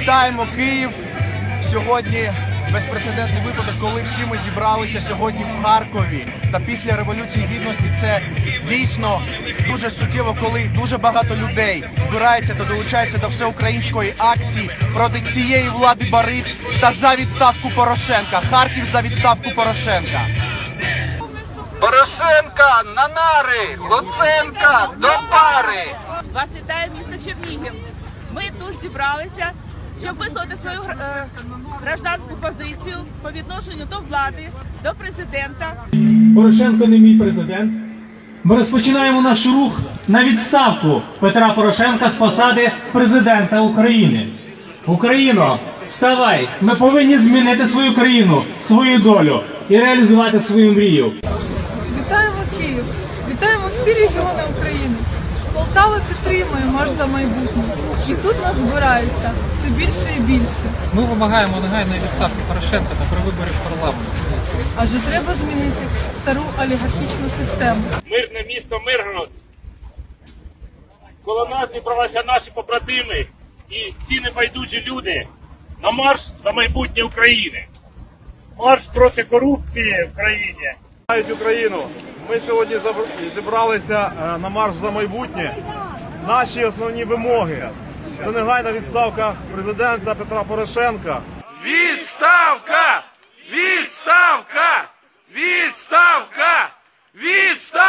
Вітаємо Київ! Сьогодні безпрецедентний випадок, коли всі ми зібралися сьогодні в Харкові. Та після Революції Гідності це дійсно дуже суттєво, коли дуже багато людей збирається та долучається до всеукраїнської акції проти цієї влади бариг та за відставку Порошенка. Харків за відставку Порошенка. Порошенка на нари, Луценка до пари. Вас вітає місто Чернігів. Ми тут зібралися, щоб висловити свою гражданську позицію по відношенню до влади, до президента. Порошенко не мій президент. Ми розпочинаємо наш рух на відставку Петра Порошенка з посади президента України. Україно, вставай! Ми повинні змінити свою країну, свою долю і реалізувати свою мрію. Вітаємо Київ! Вітаємо всі регіони України! Полтава підтримує марш за майбутнє. І тут нас збираються все більше і більше. Ми вимагаємо негайної відставки Порошенка та при виборі в парламент. Адже треба змінити стару олігархічну систему. Мирне місто Миргород. Коло нас зібралися наші побратими і всі небайдужі люди на марш за майбутнє України. Марш проти корупції в країні. Україну. Ми сьогодні зібралися на марш за майбутнє. Наші основні вимоги – це негайна відставка президента Петра Порошенка. Відставка! Відставка! Відставка! Відставка!